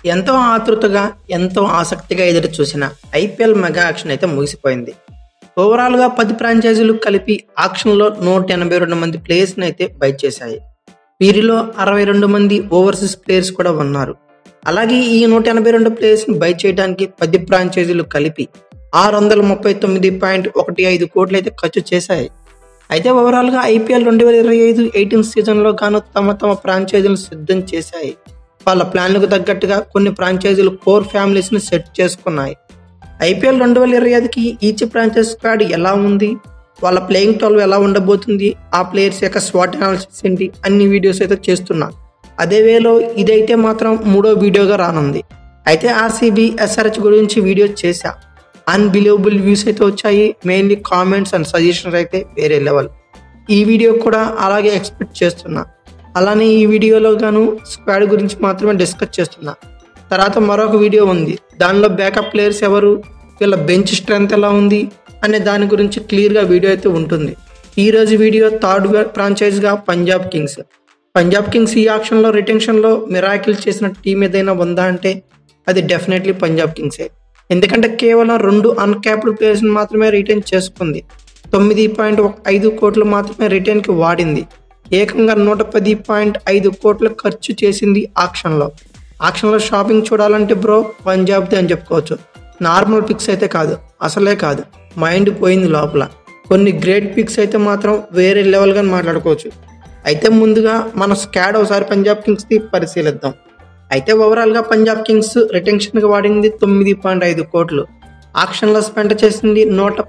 ఎంతో ఆతృతగా, ఎంతో ఆసక్తిగా ఎదురు చూసిన ఐపీఎల్ మెగా యాక్షన్ అయితే ముగిసిపోయింది. ఓవరాల్‌గా 10 ఫ్రాంచైజీలు కలిపి ఆక్షన్‌లో 182 మంది ప్లేయర్స్‌ని అయితే బై చేశాయి. వీరిలో 62 మంది ఓవర్సీస్ ప్లేయర్స్ కూడా ఉన్నారు. అలాగే ఈ 182 ప్లేయర్స్‌ని బై చేయడానికి 10 ఫ్రాంచైజీలు కలిపి 639.15 కోట్లు అయితే ఖర్చు చేశాయి. అయితే ఓవరాల్‌గా ఐపీఎల్ 2025-18 సీజన్‌లో గాను తమ ఫ్రాంచైజీలను సిద్ధం చేశాయి. వాళ్ళ ప్లాన్లకు తగ్గట్టుగా కొన్ని ఫ్రాంచైజీలు కోర్ ఫ్యామిలీస్ని సెట్ చేసుకున్నాయి. ఐపీఎల్ 2025కి ఈచ్ ఫ్రాంచైజ్ స్క్వాడ్ ఎలా ఉంది, వాళ్ళ ప్లేయింగ్ 12 ఎలా ఉండబోతుంది, ఆ ప్లేయర్స్ యొక్క స్వాట్ అనాలిసిస్ ఏంటి, అన్ని వీడియోస్ అయితే చేస్తున్నా. అదే వేలో ఇదైతే మాత్రం 3వ వీడియోగా రానుంది. అయితే ఆర్సీబీ ఎస్ఆర్హెచ్ గురించి వీడియో చేశా. అన్బిలీవబుల్ వ్యూస్ అయితే వచ్చాయి. మెయిన్లీ కామెంట్స్ అండ్ సజెషన్స్ అయితే వేరే లెవెల్. ఈ వీడియో కూడా అలాగే ఎక్స్పెక్ట్ చేస్తున్నా. అలానే ఈ వీడియోలో గాను స్క్వాడ్ గురించి మాత్రమే డిస్కస్ చేస్తున్నా. తర్వాత మరొక వీడియో ఉంది, దానిలో బ్యాకప్ ప్లేయర్స్ ఎవరు, వీళ్ళ బెంచ్ స్ట్రెంత్ ఎలా ఉంది అనే దాని గురించి క్లియర్గా వీడియో అయితే ఉంటుంది. ఈరోజు వీడియో థర్డ్ ఫ్రాంచైజ్గా పంజాబ్ కింగ్స్. పంజాబ్ కింగ్స్ ఈ ఆక్షన్లో రిటెన్షన్లో మిరాకిల్ చేసిన టీం ఏదైనా ఉందా అంటే అది డెఫినెట్లీ పంజాబ్ కింగ్సే. ఎందుకంటే కేవలం 2 అన్క్యాప్డ్ ప్లేయర్స్ని మాత్రమే రిటైన్ చేసుకుంది. 9.5 కోట్లు మాత్రమే రిటైన్కి వాడింది. ఏకంగా 110.5 కోట్లు ఖర్చు చేసింది ఆక్షన్లో. షాపింగ్ చూడాలంటే బ్రో పంజాబ్ది అని చెప్పుకోవచ్చు. నార్మల్ పిక్స్ అయితే కాదు, అసలే కాదు. మైండ్ పోయింది లోపల. కొన్ని గ్రేట్ పిక్స్ అయితే మాత్రం వేరే లెవెల్గా మాట్లాడుకోవచ్చు. అయితే ముందుగా మన స్క్వాడ్ ఒకసారి పంజాబ్ కింగ్స్ది పరిశీలిద్దాం. అయితే ఓవరాల్గా పంజాబ్ కింగ్స్ రిటెన్షన్కి వాడింది 9.5 కోట్లు. ఆక్షన్లో స్పెండ్ చేసింది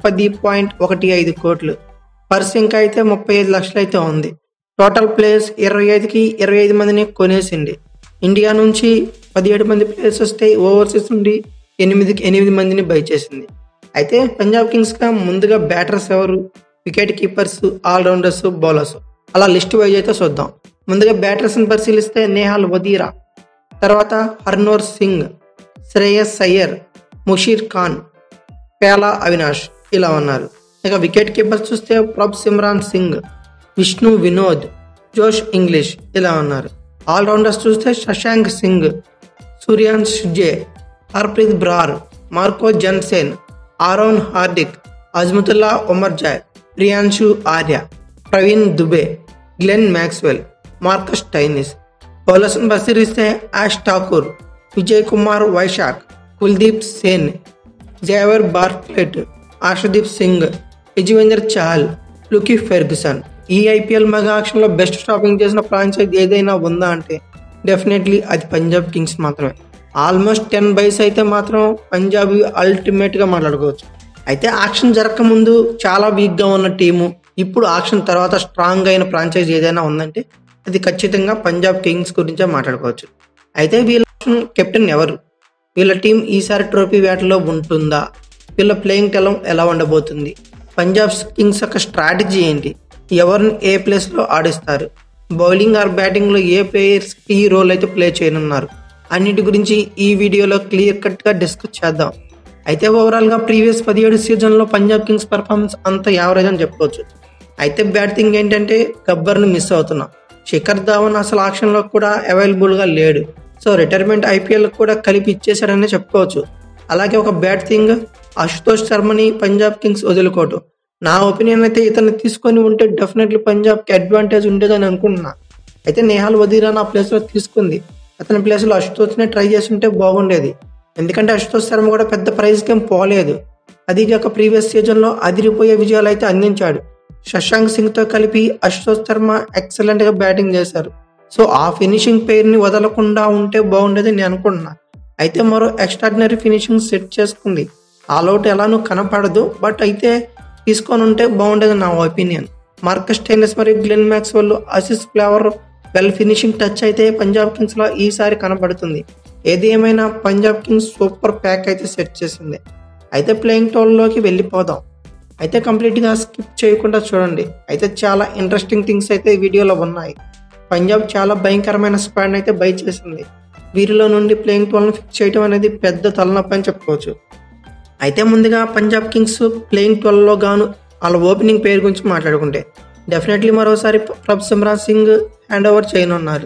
110.15 కోట్లు. పర్స్ ఇంకా అయితే 35 లక్షలు అయితే ఉంది. టోటల్ ప్లేయర్స్ 25కి 25 మందిని కొనేసింది. ఇండియా నుంచి 17 మంది ప్లేయర్స్ వస్తే ఓవర్సీస్ నుండి 8కి 8 మందిని బై చేసింది. అయితే పంజాబ్ కింగ్స్గా ముందుగా బ్యాటర్స్ ఎవరు, వికెట్ కీపర్స్, ఆల్రౌండర్స్, బౌలర్స్, అలా లిస్ట్ వైజ్ అయితే చూద్దాం. ముందుగా బ్యాటర్స్ని పరిశీలిస్తే నేహాల్ వదీరా, తర్వాత హర్నోర్ సింగ్, శ్రేయస్ అయ్యర్, ముషీర్ ఖాన్, పేలా అవినాష్ ఇలా ఉన్నారు. ఇక వికెట్ కీపర్స్ చూస్తే ప్రభ్ సిమ్రాన్ సింగ్, విష్ణు వినోద్, జోష్ ఇంగ్లీష్ ఇలా ఉన్నారు. ఆల్రౌండర్స్ చూస్తే శశాంక్ సింగ్, సూర్యాన్ష్ జే, Harpreet Brar, Marco Jansen, Aaron Hardie, Azmatullah Omarzai, Priyansh Arya, Praveen Dubey, Glenn Maxwell, Marcus Stoinis. బౌలర్స్ని పరిశీలిస్తే Yash Thakur, Vijay Kumar Vyshak, Kuldeep Sen, Xavier Bartlett, Arshdeep Singh, Yuzvendra Chahal, Lockie Ferguson. ఈ IPL mega auction best shopping చేసిన ఫ్రాంచైజ్ ఏదైనా ఉందా అంటే డెఫినెట్లీ అది పంజాబ్ కింగ్స్ మాత్రమే. ఆల్మోస్ట్ 10 బైస్ అయితే మాత్రం పంజాబ్ అల్టిమేట్గా మాట్లాడుకోవచ్చు. అయితే యాక్షన్ జరగకముందు చాలా వీక్గా ఉన్న టీము ఇప్పుడు యాక్షన్ తర్వాత స్ట్రాంగ్ అయిన ఫ్రాంచైజ్ ఏదైనా ఉందంటే అది ఖచ్చితంగా పంజాబ్ కింగ్స్ గురించే మాట్లాడుకోవచ్చు. అయితే వీళ్ళ కెప్టెన్ ఎవరు, వీళ్ళ టీం ఈసారి ట్రోఫీ వేటలో ఉంటుందా, వీళ్ళ ప్లేయింగ్ టెలం ఎలా ఉండబోతుంది, పంజాబ్ కింగ్స్ యొక్క స్ట్రాటజీ ఏంటి, ఎవరిని ఏ ప్లేస్లో ఆడిస్తారు, బౌలింగ్ ఆర్ బ్యాటింగ్లో ఏ ప్లేయర్స్ కీ రోల్ అయితే ప్లే చేయనున్నారు, అన్నిటి గురించి ఈ వీడియోలో క్లియర్ కట్గా డిస్కస్ చేద్దాం. అయితే ఓవరాల్గా ప్రీవియస్ 17 సీజన్లో పంజాబ్ కింగ్స్ పర్ఫార్మెన్స్ అంత యావరేజ్ అని చెప్పుకోవచ్చు. అయితే బ్యాడ్ థింగ్ ఏంటంటే గబ్బర్ని మిస్ అవుతున్నాం. శిఖర్ ధావన్ అసలు ఆక్షన్లో కూడా అవైలబుల్గా లేడు. సో రిటైర్మెంట్ ఐపీఎల్ కూడా కలిపి ఇచ్చేశారని చెప్పుకోవచ్చు. అలాగే ఒక బ్యాడ్ థింగ్, అశుతోష్ శర్మని పంజాబ్ కింగ్స్ వదులుకోవటం. నా ఒపీనియన్ అయితే ఇతన్ని తీసుకొని ఉంటే డెఫినెట్లీ పంజాబ్కి అడ్వాంటేజ్ ఉండేదని అనుకుంటున్నా. అయితే నేహాల్ వదీరా నా ప్లేస్లో తీసుకుంది. అతని ప్లేస్లో అశుతోష్నే ట్రై చేసి ఉంటే బాగుండేది. ఎందుకంటే అశుతోష్ శర్మ కూడా పెద్ద ప్రైజ్కి ఏం పోలేదు. అది కాక ప్రీవియస్ సీజన్లో అదిరిపోయే విజయాలు అయితే అందించాడు. శశాంక్ సింగ్తో కలిపి అశుతోష్ శర్మ ఎక్సలెంట్గా బ్యాటింగ్ చేశారు. సో ఆ ఫినిషింగ్ పేరుని వదలకుండా ఉంటే బాగుండేది నేను అనుకుంటున్నా. అయితే మరో ఎక్స్ట్రాడినరీ ఫినిషింగ్ సెట్ చేసుకుంది. ఆల్అౌట్ ఎలానూ కనపడదు, బట్ అయితే తీసుకొని ఉంటే బాగుండేది నా ఒపీనియన్. మార్కస్ టైనిస్ మరియు Glenn Maxwell Aussies flavour well finishing touch అయితే పంజాబ్ కింగ్స్లో ఈసారి కనబడుతుంది. ఏది ఏమైనా పంజాబ్ కింగ్స్ సూపర్ ప్యాక్ అయితే సెట్ చేసింది. అయితే ప్లేయింగ్ టోల్లోకి వెళ్ళిపోదాం. అయితే కంప్లీట్గా స్కిప్ చేయకుండా చూడండి. అయితే చాలా ఇంట్రెస్టింగ్ థింగ్స్ అయితే ఈ వీడియోలో ఉన్నాయి. పంజాబ్ చాలా భయంకరమైన స్క్వాడ్ అయితే బై చేసింది. వీరిలో నుండి ప్లేయింగ్ 12ని ఫిక్స్ చేయడం అనేది పెద్ద తలనొప్పి అని చెప్పుకోవచ్చు. అయితే ముందుగా పంజాబ్ కింగ్స్ ప్లేయింగ్ 12లో గాను వాళ్ళ ఓపెనింగ్ పేరు గురించి మాట్లాడుకుంటే డెఫినెట్లీ మరోసారి ప్రభ్ సిమ్రాన్ సింగ్ హ్యాండ్ ఓవర్ చేయనున్నారు.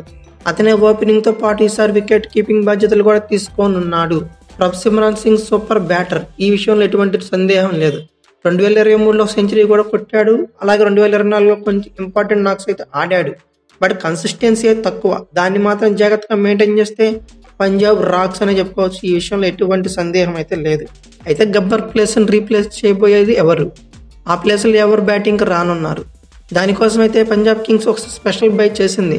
అతనే ఓపెనింగ్తో పాటు ఈసారి వికెట్ కీపింగ్ బాధ్యతలు కూడా తీసుకోనున్నాడు. ప్రభ్ సింగ్ సూపర్ బ్యాటర్, ఈ విషయంలో ఎటువంటి సందేహం లేదు. 2023లో సెంచరీ కూడా కొట్టాడు. అలాగే 2024లో కొంచెం ఇంపార్టెంట్ నాక్స్ అయితే ఆడాడు. బట్ కన్సిస్టెన్సీ తక్కువ. దాన్ని మాత్రం జాగ్రత్తగా మెయింటైన్ చేస్తే పంజాబ్ రాక్స్ అని చెప్పుకోవచ్చు. ఈ విషయంలో ఎటువంటి సందేహం అయితే లేదు. అయితే గబ్బర్ ప్లేస్ని రీప్లేస్ చేయబోయేది ఎవరు, ఆ ప్లేస్లో ఎవరు బ్యాటింగ్కి రానున్నారు? దానికోసం అయితే పంజాబ్ కింగ్స్ ఒక స్పెషల్ బై చేసింది.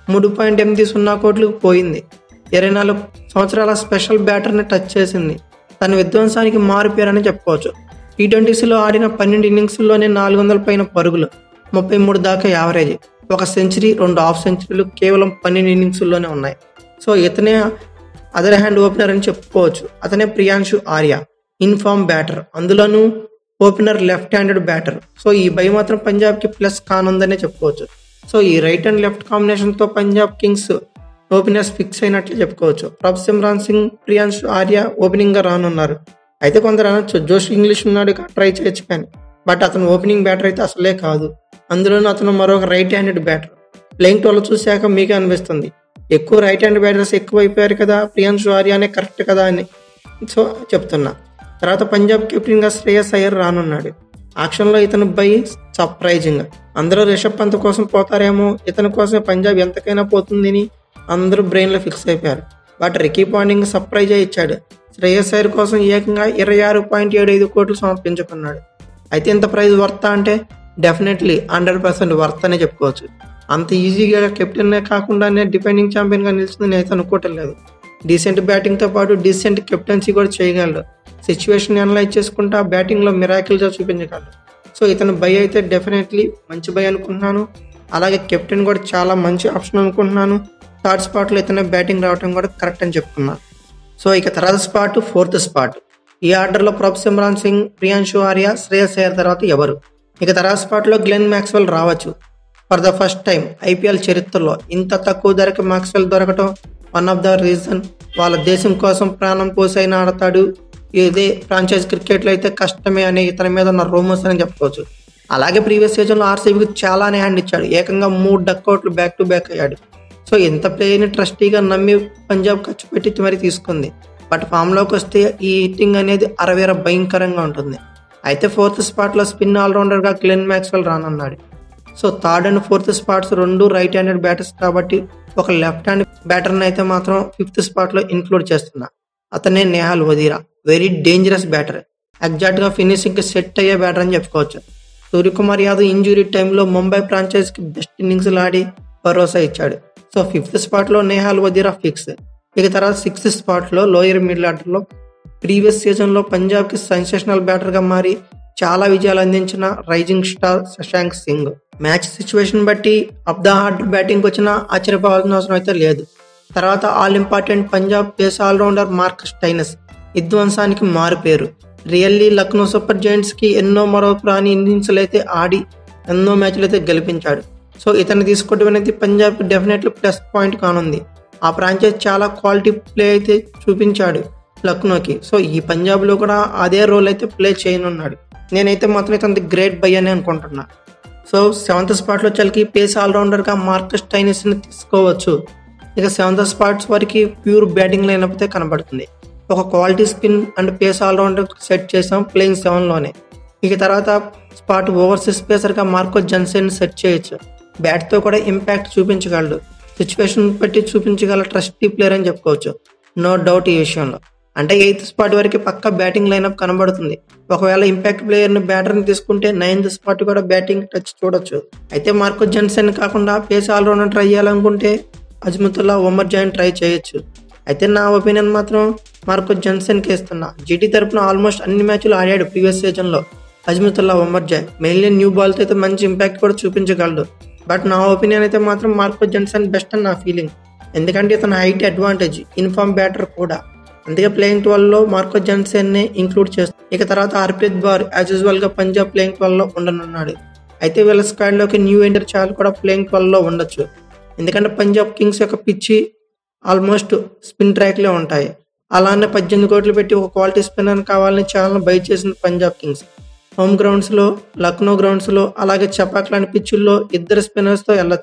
3.80 కోట్లకు పోయింది. 24 సంవత్సరాల స్పెషల్ బ్యాటర్ని టచ్ చేసింది. తన విధ్వంసానికి మారిపోయారని చెప్పుకోవచ్చు. T20లో ఆడిన 12 ఇన్నింగ్స్లోనే 400 పైన పరుగులు, 33 దాకా యావరేజ్, ఒక సెంచరీ, 2 హాఫ్ సెంచరీలు కేవలం 12 ఇన్నింగ్స్లోనే ఉన్నాయి. సో ఇతనే అదర్ హ్యాండ్ ఓపెనర్ అని చెప్పుకోవచ్చు. అతనే ప్రియాంశు ఆర్య, ఇన్ఫార్మ్ బ్యాటర్, అందులోనూ opener left handed batter. So ఈ బై మాత్రం పంజాబ్కి ప్లస్ కానుందనే చెప్పుకోవచ్చు. సో ఈ రైట్ అండ్ లెఫ్ట్ కాంబినేషన్తో పంజాబ్ కింగ్స్ ఓపెనర్స్ ఫిక్స్ అయినట్లు చెప్పుకోవచ్చు. ప్రభ్ సింగ్, ప్రియాంశు ఆర్య ఓపెనింగ్గా రానున్నారు. అయితే కొందరు అనొచ్చు జోష్ ఇంగ్లీష్ ఉన్నాడు ట్రై చేయొచ్చు కానీ, బట్ అతను ఓపెనింగ్ బ్యాటర్ అయితే అసలే కాదు. అందులోనూ అతను మరొక రైట్ హ్యాండెడ్ బ్యాటర్. ప్లేయింగ్ 12 చూశాక మీకే అనిపిస్తుంది ఎక్కువ రైట్ హ్యాండ్ బ్యాటర్స్ ఎక్కువ అయిపోయారు కదా, ప్రియాంశు ఆర్యనే కరెక్ట్ కదా అని. సో చెప్తున్నా. తర్వాత పంజాబ్ కెప్టెన్గా శ్రేయస్ అయ్యర్ రానున్నాడు. ఆక్షన్లో ఇతను బై సర్ప్రైజింగ్. అందరూ రిషబ్ పంత్ కోసం పోతారేమో, ఇతని కోసమే పంజాబ్ ఎంతకైనా పోతుందని అందరూ బ్రెయిన్లో ఫిక్స్ అయిపోయారు. బట్ రికీ పాంటింగ్ సర్ప్రైజ్ ఇచ్చాడు. శ్రేయస్ అయ్యర్ కోసం ఏకంగా 26.75 కోట్లు సమర్పించుకున్నాడు. అయితే ఇంత ప్రైజ్ వర్త్ అంటే డెఫినెట్లీ 100% వర్త్ అనే చెప్పుకోవచ్చు. అంత ఈజీగా కెప్టెన్ కాకుండానే డిఫెండింగ్ ఛాంపియన్గా నిలిచిందని అయితే అనుకోవటం లేదు. డీసెంట్ బ్యాటింగ్తో పాటు డీసెంట్ కెప్టెన్సీ కూడా చేయగలడు. సిచ్యువేషన్ అనలైజ్ చేసుకుంటా బ్యాటింగ్లో మిరాకిల్గా చూపించగలడు. సో ఇతను బై అయితే డెఫినెట్లీ మంచి బై అనుకుంటున్నాను. అలాగే కెప్టెన్ కూడా చాలా మంచి ఆప్షన్ అనుకుంటున్నాను. థర్డ్ స్పాట్లో ఇతనే బ్యాటింగ్ రావడం కూడా కరెక్ట్ అని చెప్పుకున్నాను. సో ఇక తర్వాత స్పాట్, 4th స్పాట్. ఈ ఆర్డర్లో ప్రభ్ సింగ్, ప్రియాంశు ఆర్య, శ్రేయస్ అయ్యర్ తర్వాత ఎవరు? ఇక తర్వాత స్పాట్లో గ్లెన్ మ్యాక్స్వెల్ రావచ్చు. For the first time IPL చరిత్రలో ఇంత తక్కువ ధరకి మ్యాక్స్వెల్ దొరకటం వన్ ఆఫ్ ద రీజన్. వాళ్ళ దేశం కోసం ప్రాణం పోసైనా ఆడతాడు. ఇదే ఫ్రాంచైజ్ క్రికెట్లో అయితే కష్టమే అనే ఇతని మీద ఉన్న రూమర్స్ అని చెప్పుకోవచ్చు. అలాగే ప్రీవియస్ సీజన్లో ఆర్సీబీకి చాలానే హ్యాండ్ ఇచ్చాడు. ఏకంగా 3 డక్అవుట్లు బ్యాక్ టు బ్యాక్ అయ్యాడు. సో ఎంత ప్లేయర్ని ట్రస్టీగా నమ్మి పంజాబ్ ఖర్చు పెట్టి మరీ తీసుకుంది. బట్ ఫామ్లోకి వస్తే ఈ హిట్టింగ్ అనేది అరవేర భయంకరంగా ఉంటుంది. అయితే 4th స్పాట్లో స్పిన్ ఆల్రౌండర్గా గ్లెన్ మ్యాక్స్వెల్ రానున్నాడు. So 3rd and 4th spots 2 right handed batters కాబట్టి ఒక లెఫ్ట్ హ్యాండ్ బ్యాటర్ని అయితే మాత్రం 5th స్పాట్లో ఇంక్లూడ్ చేస్తున్నా. అతనే Nehal Wadhera. Very dangerous batter. ఎగ్జాక్ట్గా ఫినిషింగ్కి సెట్ అయ్యే బ్యాటర్ అని చెప్పుకోవచ్చు. సూర్యకుమార్ యాదవ్ ఇంజురీ టైంలో ముంబై ఫ్రాంచైజ్కి బెస్ట్ ఇన్నింగ్స్లు ఆడి భరోసా ఇచ్చాడు. సో 5th స్పాట్లో నేహాల్ వదీరా ఫిక్స్. ఇక తర్వాత 6th స్పాట్లో లోయర్ మిడిల్ ఆర్డర్లో ప్రీవియస్ సీజన్లో పంజాబ్కి సెన్సేషనల్ బ్యాటర్గా మారి చాలా విజయాలు అందించిన rising star Shashank Singh. Match situation బట్టి అప్ ద ఆర్డర్ బ్యాటింగ్కి వచ్చినా ఆశ్చర్యపోవాల్సిన అవసరం అయితే లేదు. తర్వాత all important Punjab pace allrounder Marcus Stoinis విధ్వంసానికి మారుపేరు. రియల్లీ లక్నో సూపర్ జైంట్స్కి ఎన్నో మరో ఇన్నింగ్స్లు అయితే ఆడి ఎన్నో మ్యాచ్లు అయితే గెలిపించాడు. సో ఇతను తీసుకోవడం అనేది పంజాబ్కి డెఫినెట్లీ ప్లస్ పాయింట్ కానుంది. ఆ ఫ్రాంచైజ్ చాలా క్వాలిటీ ప్లే అయితే చూపించాడు లక్నోకి. సో ఈ పంజాబ్లో కూడా అదే రోల్ అయితే ప్లే చేయనున్నాడు. నేనైతే మాత్రం ఇతని గ్రేట్ బై అని అనుకుంటున్నా. సో 7th స్పాట్లో చలికి పేస్ ఆల్రౌండర్గా మార్కస్ స్టైనస్ని తీసుకోవచ్చు. ఇక 7th స్పాట్స్ వరకు ప్యూర్ బ్యాటింగ్ లైనప్ అయితే కనబడుతుంది. ఒక quality spin and pace allrounder set చేసాం ప్లేయింగ్ 7లోనే. ఇక తర్వాత స్పాట్ ఓవర్సీస్ పేసర్గా మార్కో జన్సన్ సెట్ చేయొచ్చు. బ్యాట్తో కూడా ఇంపాక్ట్ చూపించగలడు. సిచ్యువేషన్ బట్టి చూపించగల ట్రస్టీ ప్లేయర్ అని చెప్పుకోవచ్చు. నో డౌట్ ఈ విషయంలో. అంటే 8th స్పాట్ వరకు పక్క బ్యాటింగ్ లైనప్ కనబడుతుంది. ఒకవేళ ఇంపాక్ట్ ప్లేయర్ని బ్యాటర్ని తీసుకుంటే 9th స్పాట్ కూడా బ్యాటింగ్ టచ్ చూడొచ్చు. అయితే మార్కో జన్సన్ కాకుండా పేస్ ఆల్రౌండర్ ట్రై చేయాలనుకుంటే అజ్మతుల్లా ఒమర్ జాయ్ ట్రై చేయొచ్చు. అయితే నా ఒపీనియన్ మాత్రం మార్కో జన్సన్కి ఇస్తున్నా. జీటీ తరపున ఆల్మోస్ట్ అన్ని మ్యాచ్లు ఆడాడు ప్రీవియస్ సీజన్లో Azmatullah Omarzai. Mainly new బాల్తో అయితే మంచి ఇంపాక్ట్ కూడా చూపించగలడు. బట్ నా ఒపీనియన్ అయితే మాత్రం మార్కో జన్సన్ బెస్ట్ అని నా ఫీలింగ్. ఎందుకంటే ఇతను హైట్ అడ్వాంటేజ్, ఇన్ఫార్మ్ బ్యాటర్ కూడా. అందుకే ప్లేయింగ్ 12లో మార్కో జన్సన్ని ఇంక్లూడ్ చేస్తాను. ఇక తర్వాత హర్ప్రీత్ బౌర్ యాజ్ యూజువల్గా పంజాబ్ ప్లేయింగ్ 12లో ఉండనున్నాడు. అయితే వీళ్ళ స్క్వాడ్లోకి న్యూ ఎంటర్ చాలు కూడా ప్లేయింగ్ 12లో ఉండొచ్చు. ఎందుకంటే పంజాబ్ కింగ్స్ యొక్క పిచ్చి ఆల్మోస్ట్ స్పిన్ ట్రాక్లే ఉంటాయి. అలానే 18 కోట్లు పెట్టి ఒక క్వాలిటీ స్పిన్నర్ కావాలని చాలా బై చేసింది పంజాబ్ కింగ్స్. హోమ్ గ్రౌండ్స్లో, లక్నో గ్రౌండ్స్లో, అలాగే చపాక్ లాంటి పిచ్చుల్లో 2 స్పిన్నర్స్తో వెళ్ళొచ్చు.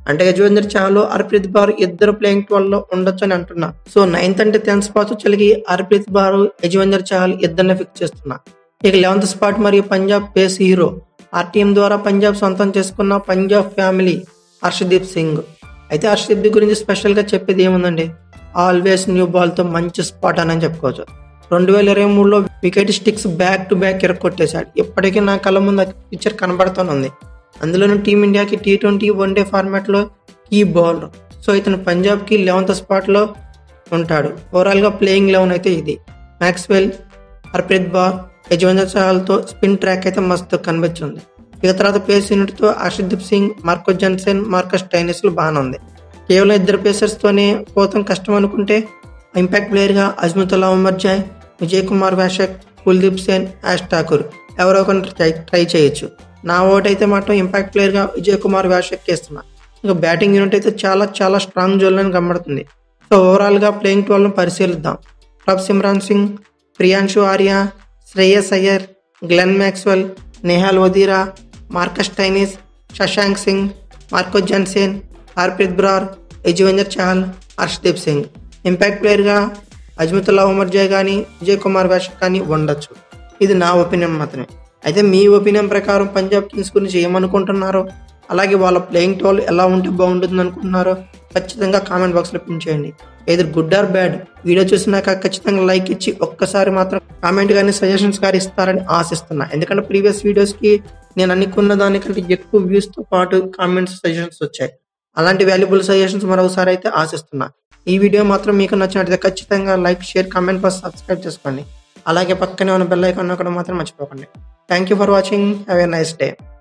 అంటే యజ్వేంద్ర చహల్ హర్ప్రీత్ బార్ ఇద్దరు ప్లేయింగ్ 12 లో ఉండొచ్చు అని అంటున్నా. సో 9th అంటే 10th స్పాట్ వచ్చేసరికి హర్ప్రీత్ బార్ యజ్వేంద్ర చహల్ ఇద్దరిని ఫిక్స్ చేస్తున్నా. ఇక 11th స్పాట్ మరియు పంజాబ్ పేస్ హీరో ఆ టీం ద్వారా పంజాబ్ సొంతం చేసుకున్న పంజాబ్ ఫ్యామిలీ హర్షదీప్ సింగ్. అయితే హర్షదీప్ గురించి స్పెషల్ గా చెప్పేది ఏముందండి, ఆల్వేస్ న్యూ బాల్ తో మంచి స్పాట్ అని చెప్పుకోవచ్చు. 2023లో wicket sticks back to back ఎరగొట్టేశాడు. ఇప్పటికీ నా కళ్ళ ముందు పిక్చర్ కనబడుతూనే అందులోనూ టీమిండియాకి T20 వన్డే ఫార్మాట్ లో కీ బౌలర్. సో ఇతను పంజాబ్ కి 11th స్పాట్ లో ఉంటాడు. ఓవరాల్ గా ప్లేయింగ్ 11 అయితే ఇది. మ్యాక్స్వెల్, హర్ప్రీత్ బార్, యజ్వేంద్ర చహల్ తో స్పిన్ ట్రాక్ అయితే మస్తు కనిపించింది. ఇక తర్వాత పేస్ యూనిట్ తో Arshdeep Singh, Marco Jansen, Marcus Stoinis బాగానే ఉంది. కేవలం ఇద్దరు పేసర్స్ తోనే పోతాం కష్టం అనుకుంటే ఇంపాక్ట్ ప్లేయర్ గా అజ్మతుల్లా ఉమర్జాయ్, విజయ్ కుమార్ వాషక్, కుల్దీప్ సేన్, యాష్ ఠాకూర్ ఎవరో ఒకరిని ట్రై చేయొచ్చు. నా ఓట్ అయితే మాత్రం ఇంపాక్ట్ ప్లేయర్ గా విజయ్ కుమార్ వాషక్ ఇస్తున్నా. ఇక బ్యాటింగ్ యూనిట్ అయితే చాలా స్ట్రాంగ్ జోన్ అని కనబడుతుంది. సో ఓవరాల్ గా ప్లేయింగ్ 12 ను పరిశీలిద్దాం. Prabh Simran Singh, Priyansh Arya, Shreyas Iyer, Glenn Maxwell, Nehal Wadhera, Marcus Stoinis, Shashank Singh, Marco Jansen, Harpreet Brar, Yuzvendra Chahal, Arshdeep Singh. Impact player గా అజ్మతుల్లా ఉమర్జాయ్ కానీ విజయ్ కుమార్ వాషక్ కానీ ఉండొచ్చు. ఇది నా ఒపీనియన్ మాత్రమే. అయితే మీ ఒపీనియన్ ప్రకారం పంజాబ్ కింగ్స్ గురించి ఏమనుకుంటున్నారో, అలాగే వాళ్ళ ప్లేయింగ్ 12 ఎలా ఉంటే బాగుంటుంది అనుకుంటున్నారో ఖచ్చితంగా కామెంట్ బాక్స్లో పిన్ చేయండి. ఏదో గుడ్ ఆర్ బ్యాడ్ వీడియో చూసినాక ఖచ్చితంగా లైక్ ఇచ్చి ఒక్కసారి మాత్రం కామెంట్ కానీ సజెషన్స్ కానీ ఇస్తారని ఆశిస్తున్నా. ఎందుకంటే ప్రీవియస్ వీడియోస్కి నేను అనుకున్న దానికంటే ఎక్కువ వ్యూస్తో పాటు కామెంట్స్ సజెషన్స్ వచ్చాయి. అలాంటి వాల్యుబుల్ సజెషన్స్ మరొకసారి అయితే ఆశిస్తున్నా. ఈ వీడియో మాత్రం మీకు నచ్చినట్లయితే ఖచ్చితంగా like, share, comment plus subscribe చేసుకోండి. అలాగే పక్కనే ఉన్న బెల్ ఐకాన్ కూడా మాత్రం మర్చిపోకండి. Thank you for watching. Have a nice day.